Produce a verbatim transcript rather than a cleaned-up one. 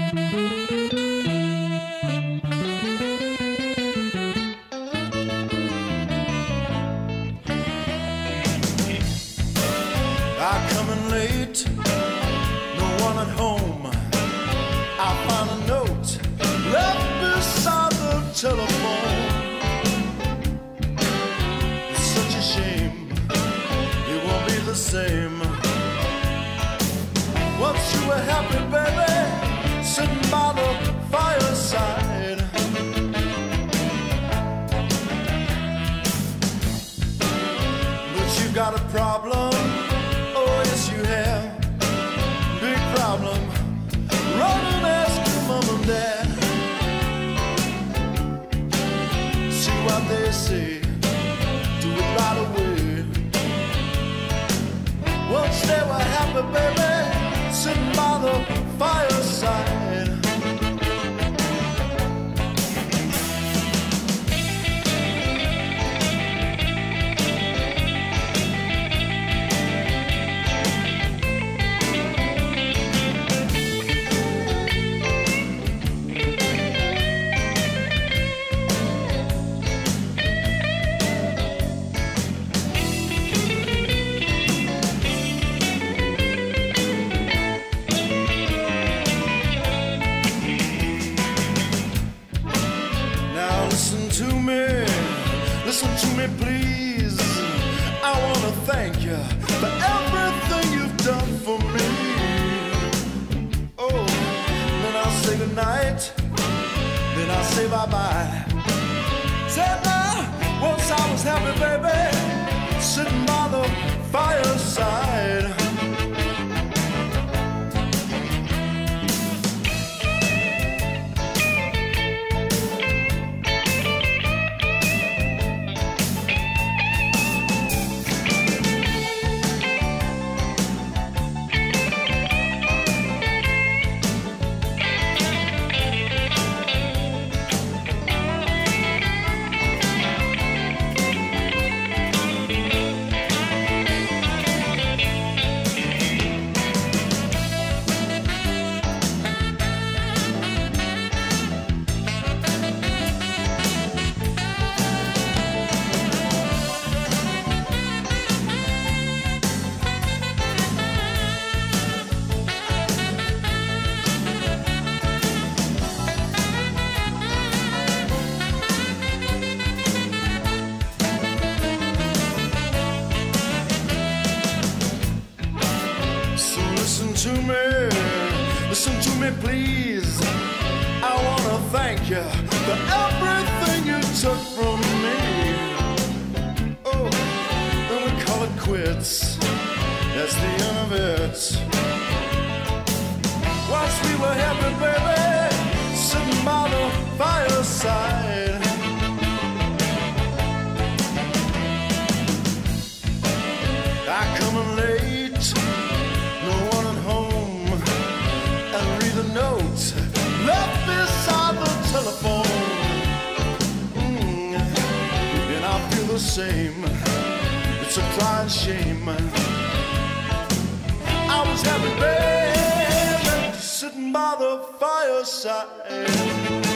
I come in late, no one at home. I find a note left beside the telephone. It's such a shame, it won't be the same. Once you were happy, baby, sitting by the fireside. But you got a problem. Oh, yes, you have. Big problem. Run and ask your mom and dad. See what they say. Do it right away. Once they were happy, baby, sitting by the fireside. Listen to me, listen to me please. I wanna thank you for everything you've done for me. Oh, then I'll say goodnight, then I'll say bye-bye. Said now, once I was happy, baby, sitting by the fireside. Listen to me, listen to me please. I wanna thank you for everything you took from me. Oh, then we call it quits, that's the end of it. Once we were happy, baby, sitting by the fireside. I come in late, no one at home, and read a note left beside the telephone. Mm, and I feel the same, it's a crying shame. I was happy, baby, sitting by the fireside.